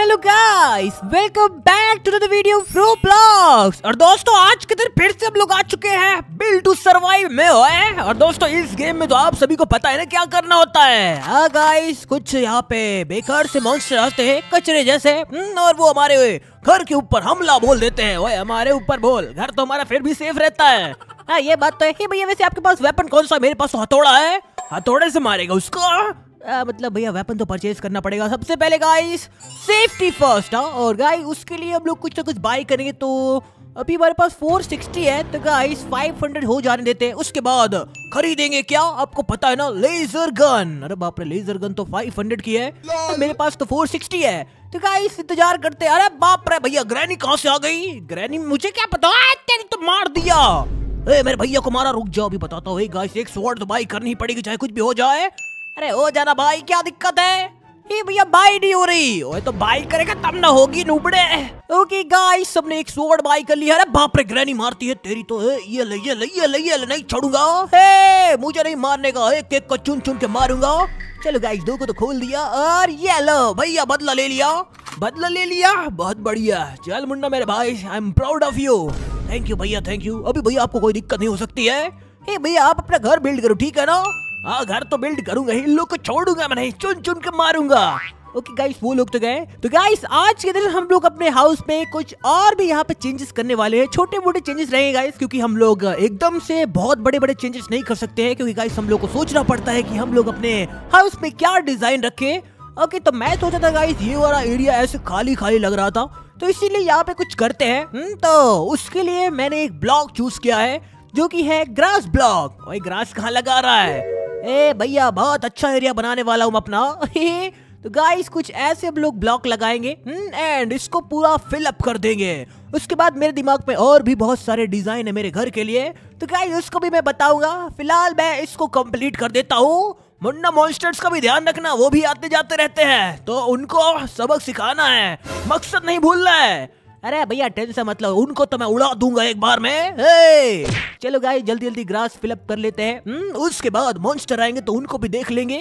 Hello guys, welcome back to the video fro blogs. और दोस्तों आज के दिन फिर से हम लोग आ चुके हैं बिल्ड टू सर्वाइव में है। और दोस्तों इस गेम में तो आप सभी को पता है ना क्या करना होता है। हाँ गाइस, कुछ यहाँ पे बेकार से मॉन्स्टर आते हैं कचरे जैसे, और वो हमारे घर के ऊपर हमला बोल देते हैं। ओए हमारे ऊपर बोल, घर तो हमारा फिर भी सेफ रहता है। हाँ ये बात तो है। भैया वैसे आपके पास वेपन कौन सा? मेरे पास हथौड़ा है, हथौड़े से मारेगा उसको। मतलब भैया वेपन तो परचेज करना पड़ेगा सबसे पहले गाइस, सेफ्टी फर्स्ट। और गाइस उसके लिए हम लोग कुछ ना कुछ बाय करेंगे। तो अभी हमारे पास 460 है, तो गाइस 500 हो जाने देते हैं। उसके बाद खरीदेंगे क्या, आपको पता है ना, लेजर गन। अरे बाप रे, लेजर गन तो 500 की है, मेरे पास तो 460 है। तो गाइस इंतजार करते हैं। अरे बाप रे भैया, ग्रैनी कहाँ से आ गई? ग्रैनी मुझे क्या पता, तेरी तो मार दिया। मेरे भैया को मारा, रुक जाओ अभी बताता हूँ। गाइस एक स्वॉर्ड तो बाय करनी पड़ेगी चाहे कुछ भी हो जाए। अरे हो जाना भाई, क्या दिक्कत है? ये भैया बाई नहीं हो रही। ओए तो बाई करेगा तब ना होगी नूबड़े। ओके गाइस, सबने एक स्वॉर्ड बाई कर लिया। अरे बाप रे, ग्रैनी मारती है तेरी तो। ये ले ये ले ये ले ये ले, नहीं छोड़ूंगा। हे मुझे नहीं मारने का, एक एक को चुन चुन के मारूंगा। चलो गाइस, दो को तो खोल दिया। और ये लो भैया, बदला ले लिया, बदला ले लिया, बहुत बढ़िया। चल मुन्ना मेरे भाई, I am proud of you. Thank you भैया, थैंक यू। अभी भैया आपको कोई दिक्कत नहीं हो सकती है। हे भैया आप अपना घर बिल्ड करो, ठीक है ना? हाँ घर तो बिल्ड करूंगा, इन लोग को छोड़ूंगा मैं नहीं, चुन चुन के मारूंगा। ओके गाइस, वो लोग तो गए। तो गाइस आज के दिन हम लोग अपने हाउस में कुछ और भी यहाँ पे चेंजेस करने वाले हैं। छोटे मोटे चेंजेस रहेंगे गाइस, क्योंकि हम लोग एकदम से बहुत बड़े बड़े चेंजेस नहीं कर सकते हैं। क्योंकि गाइस हम लोग को सोचना पड़ता है कि हम लोग अपने हाउस में क्या डिजाइन रखें। ओके तो मैं सोचा था गाइस ये वाला एरिया ऐसे खाली खाली लग रहा था, तो इसीलिए यहाँ पे कुछ करते हैं। तो उसके लिए मैंने एक ब्लॉक चूज किया है जो कि है ग्रास ब्लॉक। वही ग्रास कहाँ लगा रहा है? ए भैया बहुत अच्छा एरिया बनाने वाला हूँ अपना। तो गाइस कुछ ऐसे हम लोग ब्लॉक लगाएंगे एंड इसको पूरा फिल अप कर देंगे। उसके बाद मेरे दिमाग में और भी बहुत सारे डिजाइन है मेरे घर के लिए, तो गाइस उसको भी मैं बताऊंगा। फिलहाल मैं इसको कंप्लीट कर देता हूँ। मुन्ना मॉन्स्टर्स का भी ध्यान रखना, वो भी आते जाते रहते हैं, तो उनको सबक सिखाना है, मकसद नहीं भूलना है। अरे भैया टेंशन मतलब, उनको तो मैं उड़ा दूंगा एक बार में। चलो गाइस जल्दी जल्दी ग्रास फिलअप कर लेते हैं। उसके बाद मॉन्स्टर आएंगे तो उनको भी देख लेंगे।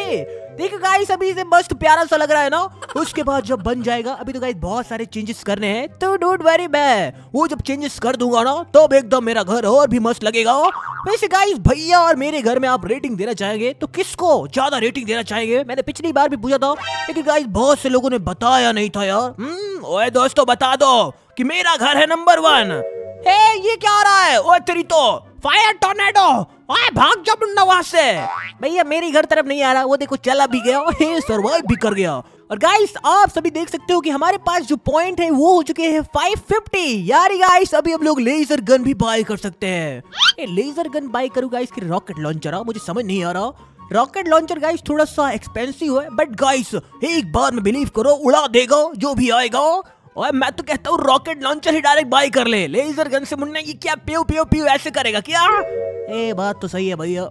देखो गाइस अभी से मस्त प्यारा सा लग रहा है ना। उसके बाद जब बन जाएगा, अभी तो गाइस बहुत सारे चेंजेस करने हैं, तो डोंट वरी, मैं वो जब चेंजेस कर दूंगा ना तब एकदम मेरा घर और भी मस्त लगेगा। वैसे गाइस भैया और मेरे घर में आप रेटिंग देना चाहेंगे तो किसको ज्यादा रेटिंग देना चाहेंगे? मैंने पिछली बार भी पूछा था, लेकिन गाइस बहुत से लोगों ने बताया नहीं था यार। ओए दोस्तों बता दो कि मेरा घर है नंबर 1। ये क्या आ रहा है? ओए तेरी तो फायर टॉर्नेडो, ओए भाग जा मुन्ना वहां से। भैया मेरी घर तरफ नहीं आ रहा, वो देखो चला भी गया, सर्वाइव भी कर गया। और गाइस आप सभी देख सकते हो कि हमारे पास जो पॉइंट है वो हो चुके हैं 550। यार गाइस अभी हम लोग लेजर गन भी बाय कर सकते हैं। लेजर गन बाय करूँ गाइस कि रॉकेट लॉन्चर? मुझे समझ नहीं आ रहा। रॉकेट लॉन्चर गाइस थोड़ा सा एक्सपेंसिव है, बट गाइस एक बार में बिलीव करो उड़ा देगा जो भी आएगा। और मैं तो कहता हूँ रॉकेट लॉन्चर ही डायरेक्ट बाय कर ले। लेजर गन से मुन्ना ये क्या प्यू प्यू प्यू ऐसे करेगा क्या? बात तो सही है भैया,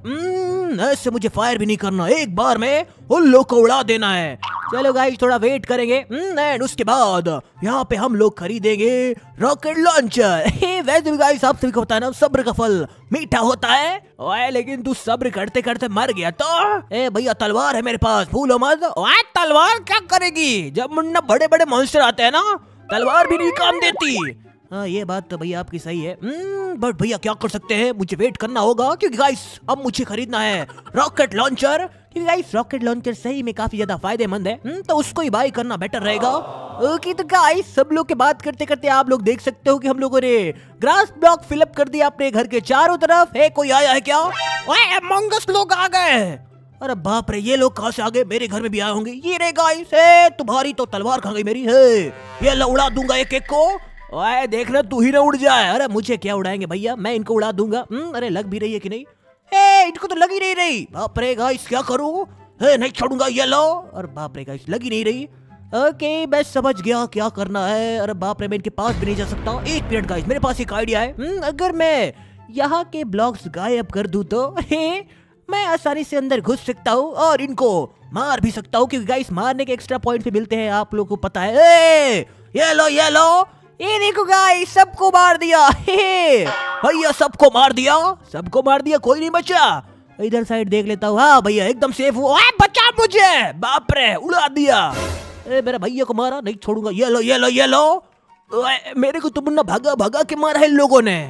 ऐसे मुझे फायर भी नहीं करना, एक बार में उन लोग को उड़ा देना है। चलो गाइस थोड़ा वेट करेंगे एंड उसके बाद यहाँ पे हम लोग खरीदेंगे रॉकेट लॉन्चर। वैसे भी गाइस आप सभी को पता है ना, सब्र का फल मीठा होता है। ओए लेकिन तू सब्र करते करते मर गया तो। भैया तलवार है मेरे पास, भूलो मत। ओए तलवार क्या करेगी? जब मुन्ना बड़े बड़े मॉन्स्टर आते हैं ना, तलवार भी नहीं काम देती। हाँ ये बात तो भैया आपकी सही है, बट भैया क्या कर सकते हैं, मुझे वेट करना होगा। क्योंकि गाइस अब मुझे खरीदना है रॉकेट लॉन्चर। क्योंकि गाइस रॉकेट लॉन्चर सही में काफी ज्यादा फायदेमंद है, तो उसको ही बाय करना बेटर रहेगा। ओके तो गाइस सब लोग के बात करते करते आप लोग देख सकते हो कि हम लोगों ने ग्रास ब्लॉक फिलअप कर दिया अपने घर के चारों तरफ। कोई आया है क्या? ओए अमंगस लोग आ गए। अरे बाप रे, ये लोग कहाँ से आ गए? मेरे घर में भी आए होंगे। ये रे गाइस, तुम्हारी तो तलवार कहाँ गई मेरी? ये उड़ा दूंगा एक एक को। ओए देखना तू ही ना उड़ जाए। अरे मुझे क्या उड़ाएंगे भैया, मैं इनको उड़ा दूंगा। अरे लग भी रही है कि नहीं? इनको तो लग ही नहीं रही। बाप रे गाइस क्या करूं? नहीं छोड़ूंगा, ये लो। और बाप रे गाइस लग ही नहीं रही। ओके मैं समझ गया क्या करना है। अरे बाप रे, मैं इनके पास भी नहीं जा सकता। एक मिनट गाइस, मेरे पास एक आइडिया है। अगर मैं यहाँ के ब्लॉक्स गायब कर दूं तो मैं आसानी से अंदर घुस सकता हूँ और इनको मार भी सकता हूँ। क्योंकि गाइस मारने के एक्स्ट्रा पॉइंट भी मिलते हैं, आप लोगों को पता है। ये लो ये लो, ये देखो गाइस सबको मार दिया। भैया सबको मार दिया, सबको मार दिया, कोई नहीं बचा। इधर साइड देख लेता हूँ। हाँ भैया एकदम सेफ हूँ। बचा मुझे, बाप रे उड़ा दिया। मेरे भैया को मारा, नहीं छोड़ूंगा। ये लो ये लो ये लो। मेरे को तो मुन्ना भागा भागा के मारा है इन लोगों ने।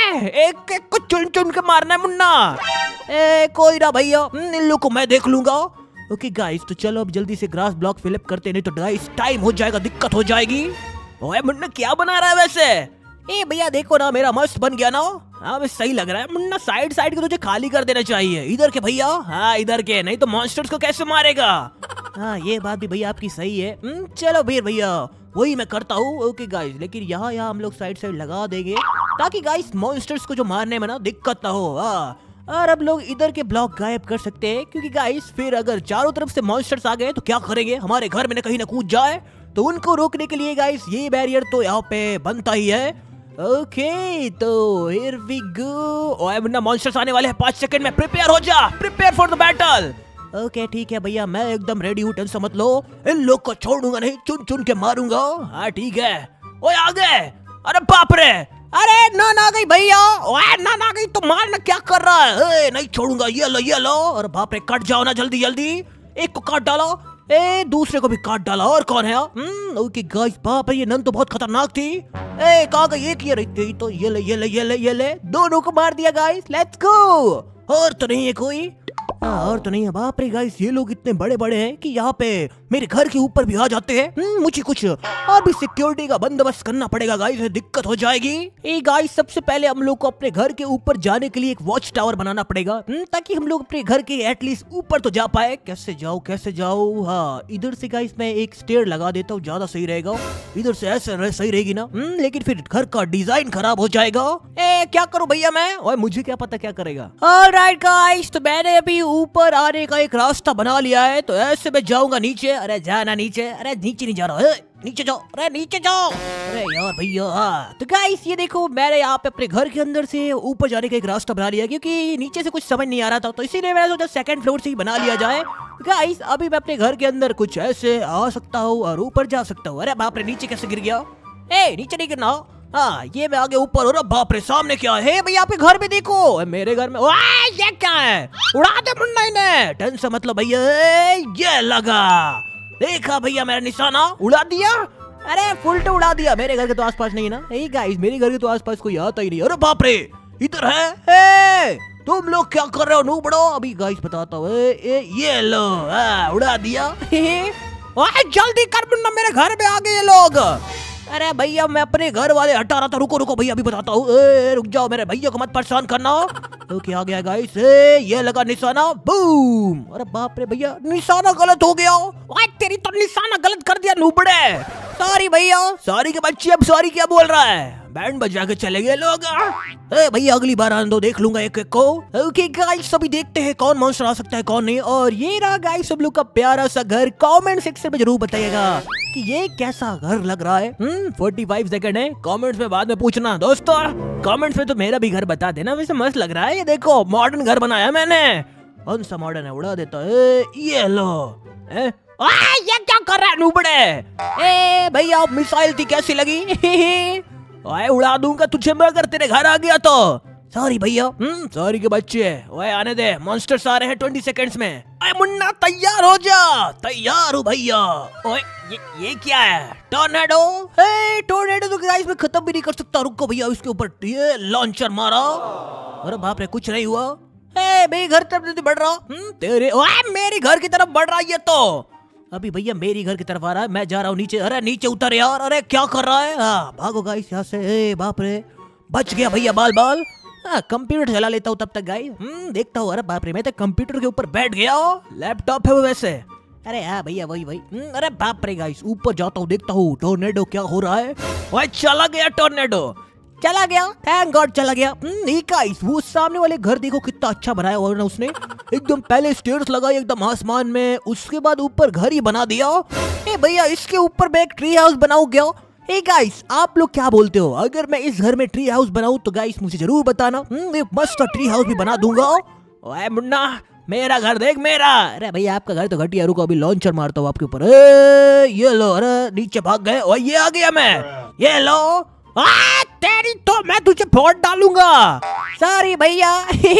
एक एक को चुन चुन के मारना है मुन्ना। कोई ना भैया, इन लोगों को मैं देख लूंगा। ओके गाइस, तो चलो अब जल्दी से ग्रास ब्लॉक फिलअप करते, नहीं तो गाइस टाइम हो जाएगा, दिक्कत हो जाएगी। ओए मुन्ना क्या बना रहा है वैसे? ए भैया देखो ना, मेरा मस्त बन गया ना। हाँ सही लग रहा है मुन्ना। साइड साइड को तुझे खाली कर देना चाहिए। इधर के भैया, हाँ इधर के, नहीं तो मॉन्स्टर्स को कैसे मारेगा। हाँ ये बात भी भैया आपकी सही है। चलो भैया वही मैं करता हूँ। ओके गाइस, लेकिन यहाँ हम लोग साइड साइड लगा देंगे ताकि गाइस मॉन्स्टर्स को जो मारने में ना दिक्कत ना हो। और अब लोग इधर के ब्लॉक गायब कर सकते हैं, क्योंकि गाइस फिर अगर चारों तरफ से मॉन्स्टर्स आ गए तो क्या करेंगे, हमारे घर में कहीं ना कूद जाए। तो उनको रोकने के लिए गाइस ये बैरियर तो यहाँ पे बनता ही है। ओके तो हियर वी गो। ओए मुन्ना मॉन्स्टर्स आने वाले हैं 5 सेकंड में, प्रिपेयर हो जा, prepare for the battle. Okay ठीक है भैया, मैं एकदम रेडी हूँ, टेंशन मत लो। इन लोग को छोड़ूंगा नहीं, चुन चुन के मारूंगा। हाँ ठीक है। ओए आ गए। अरे बाप रे, अरे ना ना गई भैया। ओए ना ना गई तो मारना क्या कर रहा है? नहीं छोड़ूंगा। ये लो ये लो। अरे बाप रे, कट जाओ ना जल्दी जल्दी। एक को काट डालो, दूसरे को भी काट डाला। और कौन है? ओके गाइस, बाप रे ये नन तो बहुत खतरनाक थी। कहाँ गई? एक ये रही तो ये ले ये ले ये ले ये ले, दोनों को मार दिया गाइस। Let's go. और तो नहीं है कोई? और तो नहीं है। बाप रे गाइस, ये लोग इतने बड़े बड़े हैं कि यहाँ पे मेरे घर के ऊपर भी आ जाते हैं। मुझे कुछ और भी सिक्योरिटी का बंदोबस्त करना पड़ेगा गाइस, दिक्कत हो जाएगी। गाइस सबसे पहले हम लोग को अपने घर के ऊपर जाने के लिए एक वॉच टावर बनाना पड़ेगा, ताकि हम लोग अपने घर के एटलीस्ट ऊपर तो जा पाए। कैसे जाऊँ कैसे जाऊँ? हाँ इधर से गाइस मैं एक स्टेयर लगा देता हूँ, ज्यादा सही रहेगा। इधर से ऐसे सही रहेगी ना, लेकिन फिर घर का डिजाइन खराब हो जाएगा। क्या करूँ भैया मैं? और मुझे क्या पता क्या करेगा। ऑलराइट गाइस, तो मैंने अभी ऊपर आने का एक रास्ता बना लिया है, तो ऐसे मैं जाऊंगा नीचे। अरे जाना नीचे। अरे नीचे नहीं जा रहा है, नीचे जाओ। अरे नीचे जाओ। अरे यार भैया। तो गाइस ये देखो, मैंने यहाँ पे अपने घर के अंदर से ऊपर जाने का एक रास्ता बना लिया, क्योंकि नीचे से कुछ समझ नहीं आ रहा था, तो इसीलिए मैंने सोचा सेकंड फ्लोर से ही बना लिया जाए। गाइस अभी मैं अपने घर के अंदर कुछ ऐसे आ सकता हूँ और ऊपर जा सकता हूँ। अरे बाप रे, नीचे कैसे गिर गया? नीचे नहीं गिरना। हाँ ये मैं आगे ऊपर हो रहा। बाप रे, सामने क्या है भैया? आपके घर में देखो, मेरे घर में। ये क्या है? उड़ा दे मुन्ना इन्हें, टेंशन मतलब भैया। ये लगा, देखा भैया मेरा निशाना, उड़ा दिया। अरे फुल तो उड़ा दिया। मेरे घर के तो आसपास नहीं है ना। गाइस मेरे घर के तो आसपास कोई आता ही नहीं। अरे बाप रे, इधर है। तुम लोग क्या कर रहे हो? नू बड़ो। अभी गाइस बताता हूँ। ये लो, उड़ा दिया। जल्दी कर मुन्ना, मेरे घर में आ गए ये लोग। अरे भैया मैं अपने घर वाले हटा रहा था। रुको रुको भैया, अभी बताता हूँ। रुक जाओ, मेरे भैया को मत परेशान करना। ओके आ गया गाइस। ये लगा निशाना, बूम। अरे बाप रे भैया, निशाना गलत हो गया। तेरी तो निशाना गलत कर दिया नूबड़े। सॉरी भैया। सॉरी के बच्चे, अब सॉरी क्या बोल रहा है? बैंड बजा के चले गए लोग। भैया अगली बार आने दो, देख लूंगा एक एक को। ओके गाइस, अभी देखते हैं कौन मॉन्स्टर आ सकता है कौन नहीं। और ये रहा गाइस सब लोग का प्यारा सा घर। कमेंट सेक्शन में जरूर बताइएगा कि ये कैसा घर लग रहा है। 45 सेकंड है, कमेंट्स में बाद में पूछना दोस्तों। कमेंट्स में तो मेरा भी घर बता देना, वैसे मस्त लग रहा है। ये देखो मॉडर्न घर बनाया मैंने। कौन सा मॉडर्न है? उड़ा देता है। ये लो। ये क्या कर रहा है नूबड़े? भैया मिसाइल थी, कैसी लगी? उड़ा दूंगा तुझे मैं अगर तेरे घर आ गया तो। सॉरी भैया। सॉरी के बच्चे। ओए आने दे, मॉन्स्टर्स आ रहे हैं 20 सेकंड्स में। अरे मुन्ना तैयार हो जा। तैयार हूँ भैया। ओए ये क्या है? टॉर्नेडो। टॉर्नेडो तो गाइस मैं खत्म भी नहीं कर सकता। रुको भैया, इसके ऊपर ये लॉन्चर मारा। अरे बाप रे, कुछ नहीं हुआ। मेरे घर तरफ बढ़ रहा। तेरे मेरे घर की तरफ बढ़ रहा है ये तो। अभी भैया मेरी घर की तरफ आ रहा है, मैं जा रहा हूँ नीचे। अरे नीचे उतर यार। अरे क्या कर रहा है? भागो गाइस यहाँ से। बाप रे, बच गया भैया बाल बाल। कंप्यूटर चला लेता हूँ तब तक गाइस। देखता हूँ। अरे बाप रे, मैं तो कंप्यूटर के ऊपर बैठ गया। लैपटॉप है वो वैसे। अरे हाँ भैया वही वही। अरे बाप रे गाइस, ऊपर जाता हूँ, देखता हूँ टोर्नेडो क्या हो रहा है। भाई चला गया टोर्नेडो, चला गया। थैंक गॉड चला गया। गाइस वो सामने वाले घर देखो कितना अच्छा बनाया हुआ ना उसने। एकदम पहले स्टेयर्स लगाई एकदम आसमान में, उसके बाद ऊपर घर ही बना दिया। भैया इसके ऊपर मैं एक ट्री हाउस बनाऊं क्या? गाइस आप लोग क्या बोलते हो? अगर मैं इस घर में ट्री हाउस बनाऊं तो गाइस मुझे जरूर बताना। मैं मस्त ट्री हाउस भी बना दूंगा। ओए मुन्ना मेरा घर देख मेरा। अरे भैया आपका घर तो घटिया। रुको अभी लॉन्चर मारता हूँ आपके ऊपर। ये लो। अरे नीचे भाग गए। और ये आ गया मैं। ये लो। तेरी तो मैं तुझे फोड़ डालूंगा। सॉरी भैया।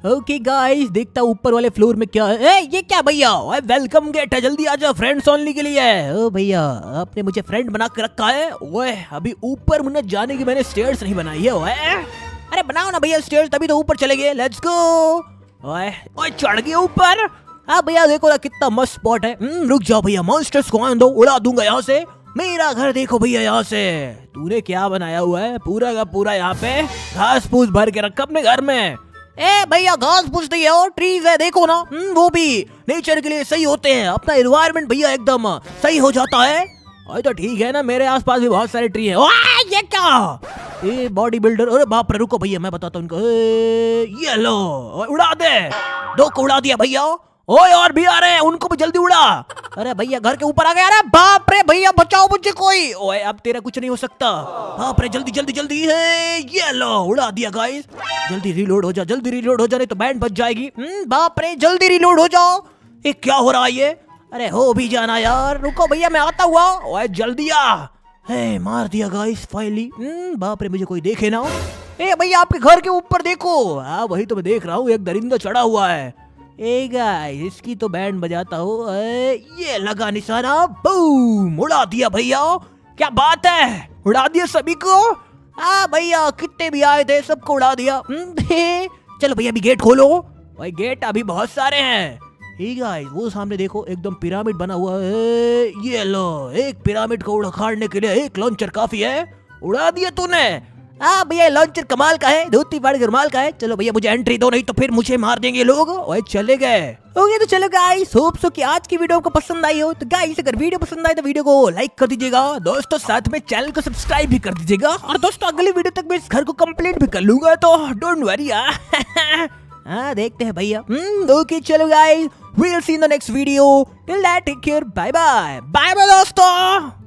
ओके गाइस, देखता हूँ ऊपर वाले फ्लोर में क्या है। ये क्या भैया, वेलकम गेट है, जल्दी आ जाओ, फ्रेंड्स ओनली के लिए है। ओ भैया, आपने मुझे फ्रेंड बना के रखा है। ओए अभी ऊपर मुझे जाने की मैंने स्टेयर्स नहीं बनाई है। ओए अरे बनाओ ना भैया स्टेयर्स, तभी तो ऊपर चले गए। Let's go. ओए ओए चढ़ गए ऊपर। हाँ भैया देखो ना कितना मस्त स्पॉट है। रुक जाओ भैया, मॉन्स्टर्स को आने दो, उड़ा दूंगा यहाँ से। मेरा घर देखो भैया यहाँ से। तूने क्या बनाया हुआ है, पूरा का पूरा यहाँ पे घास फूस भर के रखा अपने घर में। ए भैया घास फूस नहीं है और ट्रीज है, देखो ना। वो भी नेचर के लिए सही होते हैं, अपना एनवायरनमेंट भैया एकदम सही हो जाता है। और तो ठीक है ना, मेरे आसपास भी बहुत सारे ट्री हैं। ये क्या, ये बॉडी बिल्डर। अरे बाप रे, रुको भैया मैं बताता हूँ उनको। ये लो उड़ा दे, दो को उड़ा दिया भैया। ओए और भी आ रहे हैं, उनको भी जल्दी उड़ा। अरे भैया घर के ऊपर आ गया। अरे बाप रे भैया बचाओ मुझे कोई। ओए अब तेरा कुछ नहीं हो सकता। बाप रे जल्दी जल्दी जल्दी है। ये लो उड़ा दिया गाइस। जल्दी रिलोड हो जा, जल्दी रिलोड हो जा, नहीं तो बैंड बच जाएगी। बाप रे जल्दी रिलोड हो जाओ। ये क्या हो रहा है ये। अरे हो भी जाना यार, रुको भैया मैं आता हुआ। ओए जल्दी आ। हे मार दिया गाइस फाइनली। बाप रे मुझे कोई देखे ना। ए भैया आपके घर के ऊपर देखो। हाँ वही तो मैं देख रहा हूँ, एक दरिंदा चढ़ा हुआ है। ए गाइस इसकी तो बैंड बजाता हूँ। ये लगा निशाना, बूम उड़ा दिया भैया। क्या बात है, उड़ा दिया सभी को। हाँ भैया कितने भी आए थे सबको उड़ा दिया। चलो भैया अभी गेट खोलो। भाई गेट अभी बहुत सारे हैं। हे गाइस वो सामने देखो एकदम पिरामिड बना हुआ है। ये लो, एक पिरामिड को उखाड़ने के लिए एक लॉन्चर काफी है। उड़ा दिया तूने। हाँ भैया लॉन्चर कमाल का है, धोती फाड़ के रुमाल का है। चलो भैया मुझे एंट्री दो, नहीं तो फिर मुझे मार देंगे लोग। ओए चले गए। ओके तो चलो गाइस, होप सो कि आज की वीडियो आपको पसंद आई हो। तो गाइस अगर वीडियो पसंद आए तो वीडियो को लाइक कर दीजिएगा दोस्तों, साथ में चैनल को सब्सक्राइब भी कर दीजिएगा। और दोस्तों अगली वीडियो तक मैं इस घर को कंप्लीट भी कर लूंगा, तो डोंट वरी। हाँ देखते हैं भैया। ओके चलो guys, we'll see in the next video. Till that, take care. Bye bye. Bye bye दोस्तों।